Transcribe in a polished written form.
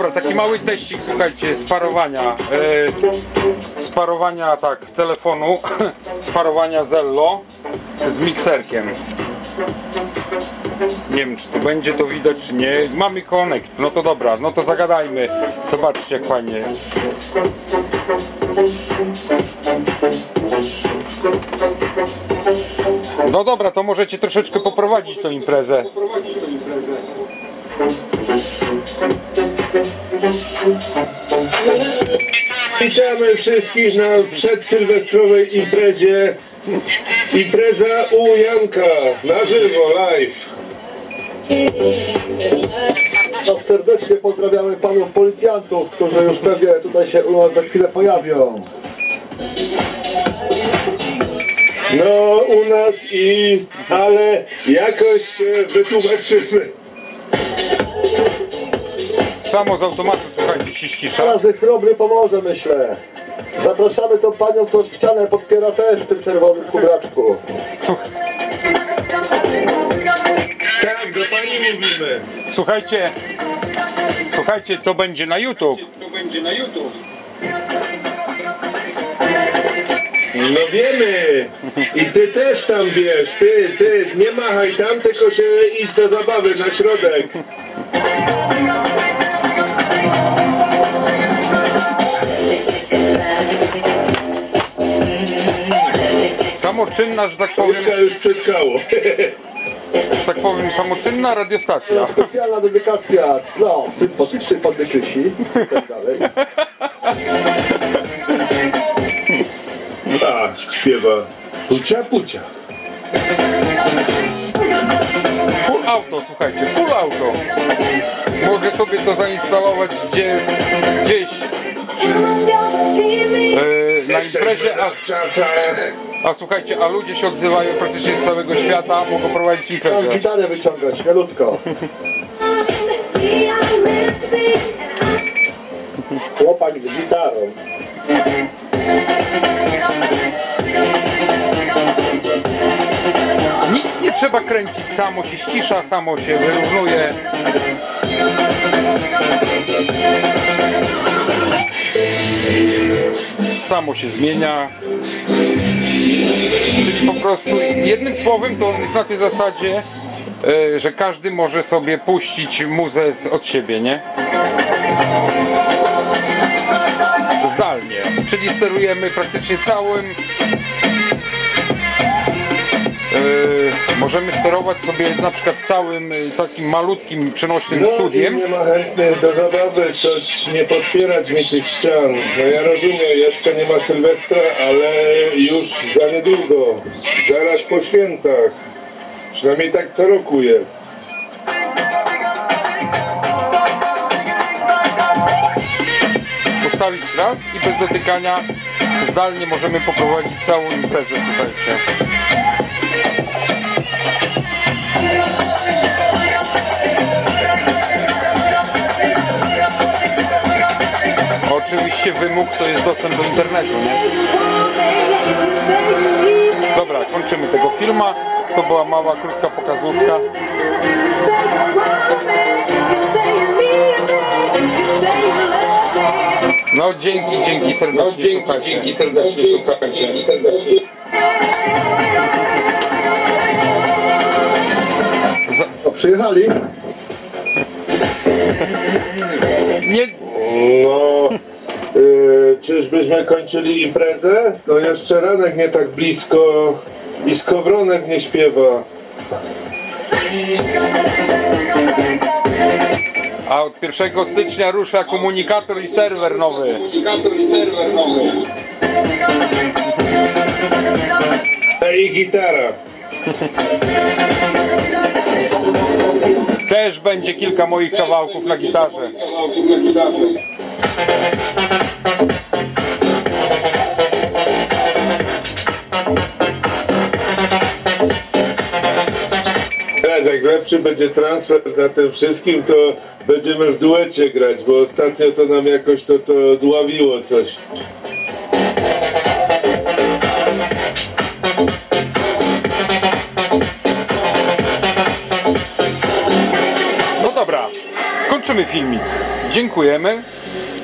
Dobra, taki mały teścik, słuchajcie, sparowania tak, telefonu, sparowania Zello z mikserkiem. Nie wiem, czy tu będzie to widać, czy nie. Mamy Connect, no to dobra, no to zagadajmy. Zobaczcie, jak fajnie. No dobra, to możecie troszeczkę poprowadzić tą imprezę. Witamy wszystkich na przedsylwestrowej imprezie. Impreza u Janka, na żywo, live. No, serdecznie pozdrawiamy panów policjantów, którzy już pewnie tutaj się u nas za chwilę pojawią. No u nas ale jakoś się wytłumaczymy. Samo z automatu, słuchajcie, się ścisza. Razy chrobry pomoże, myślę. Zapraszamy tą panią, co ścianę podpiera też w tym czerwonym kubraczku. Tak, do pani mówimy. Słuchajcie, to będzie na YouTube. No wiemy. I ty też tam wiesz, ty, nie machaj tam, tylko się idź do zabawy na środek. Samoczynna, że tak powiem, Już przetkało. samoczynna radiostacja. Specjalna dedykacja dla sympatycznej panny Krysi i tak dalej. Tak, śpiewa. Pucia, pucia. Full auto, słuchajcie, full auto. Mogę sobie to zainstalować gdzieś na imprezie, a słuchajcie, a ludzie się odzywają praktycznie z całego świata, mogą prowadzić Tam imprezę. gitarę wyciągać, mielutko. Chłopak z gitarą. Nic nie trzeba kręcić, samo się ścisza, samo się wyrównuje. Samo się zmienia. Czyli po prostu jednym słowem to jest na tej zasadzie, że każdy może sobie puścić muzę od siebie, nie? Zdalnie. Czyli sterujemy praktycznie całym. Możemy sterować sobie na przykład całym takim malutkim, przenośnym studiem. Nie ma chętnych do zabawy, coś nie podpierać mi tych ścian. No ja rozumiem, jeszcze nie ma Sylwestra, ale już za niedługo, zaraz po świętach. Przynajmniej tak co roku jest. Postawić raz i bez dotykania zdalnie możemy poprowadzić całą imprezę, słuchajcie. Oczywiście wymóg to jest dostęp do internetu, nie? Dobra, kończymy tego filma. To była mała, krótka pokazówka. No dzięki serdecznie, słuchajcie. Dzięki serdecznie, słuchajcie. O, przyjechali? Nie... No, czyżbyśmy kończyli imprezę? To jeszcze ranek nie tak blisko i skowronek nie śpiewa. A od 1 stycznia rusza komunikator i serwer nowy. I gitara. Też będzie kilka moich kawałków na gitarze. Teraz jak lepszy będzie transfer na tym wszystkim, to będziemy w duecie grać, bo ostatnio to nam jakoś to dławiło coś. No dobra, kończymy filmik. Dziękujemy.